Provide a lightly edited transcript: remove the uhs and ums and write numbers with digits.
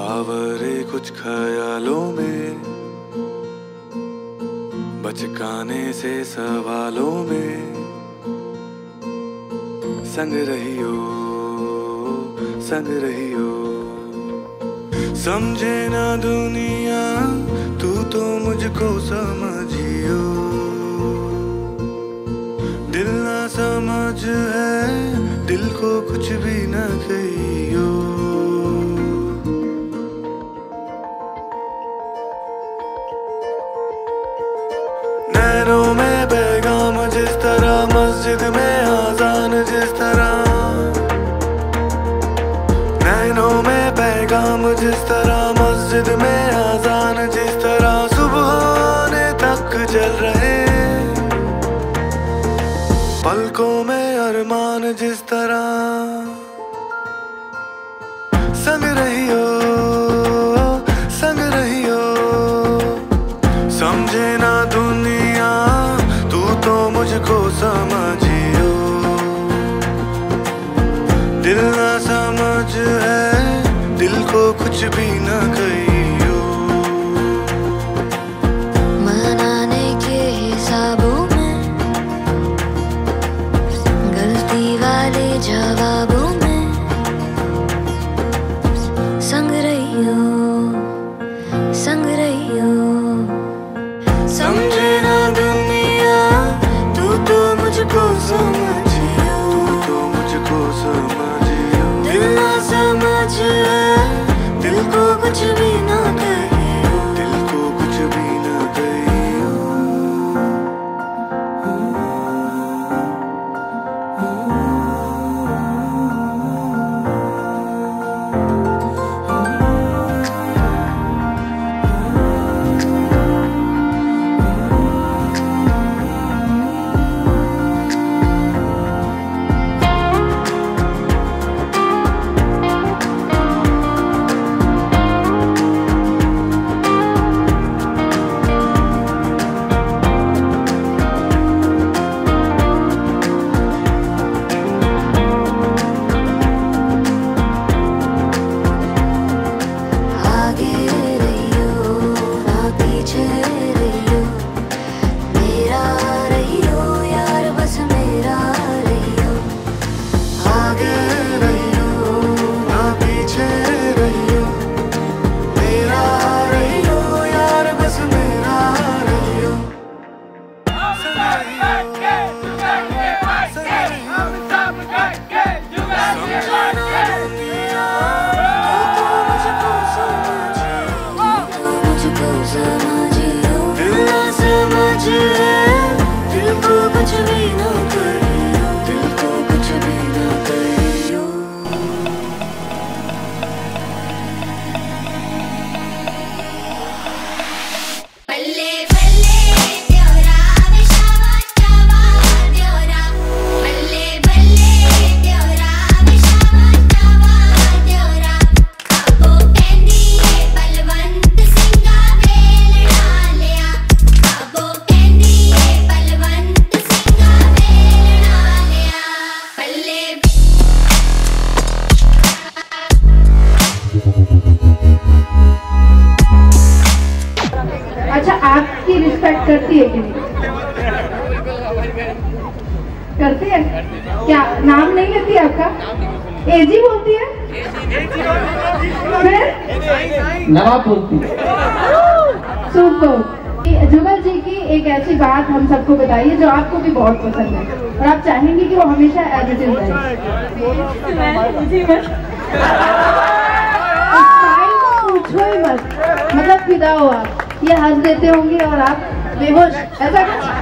आवारे कुछ ख्यालों में, बचकाने से सवालों में, संग रहियो संग रहियो। समझे ना दुनिया तू तो मुझको समझियो, दिल ना समझ है दिल को कुछ भी न कहियो। नैनों में पैगाम जिस तरह, मस्जिद में आजान जिस तरह, नैनों में पैगाम जिस तरह, मस्जिद में आजान जिस तरह, सुबह होने तक चल रहे, पलकों में अरमान जिस तरह, संग रहियो संग रहियो। समझे ना दुनिया तू तो मुझको समझियो, दिल ना समझ है दिल को कुछ भी न कहियो। मनाने के हिसाबों में, गलती वाले जवाबों में, संग रहियो संग रहियो। समझे ना दुनिया तू तो मुझको समझियो, तू तो मुझको समझियो, दिल ना समझ है दिल को कुछ भी ना कहियो, दिल को कुछ भी ना कहियो। अच्छा, आपकी रिस्पेक्ट करती है कि नहीं? करती है? क्या नाम नहीं लेती है आपका? एजी बोलती है? फिर नवाब बोलती है। सुपर। जुगल जी की एक ऐसी बात हम सबको बताइए जो आपको भी बहुत पसंद है और आप चाहेंगे कि वो हमेशा एज इट इज रहे। पूछो ही मत, मतलब फिदा हो आप, ये हंस देते होंगे और आप बेहोश, ऐसा कुछ?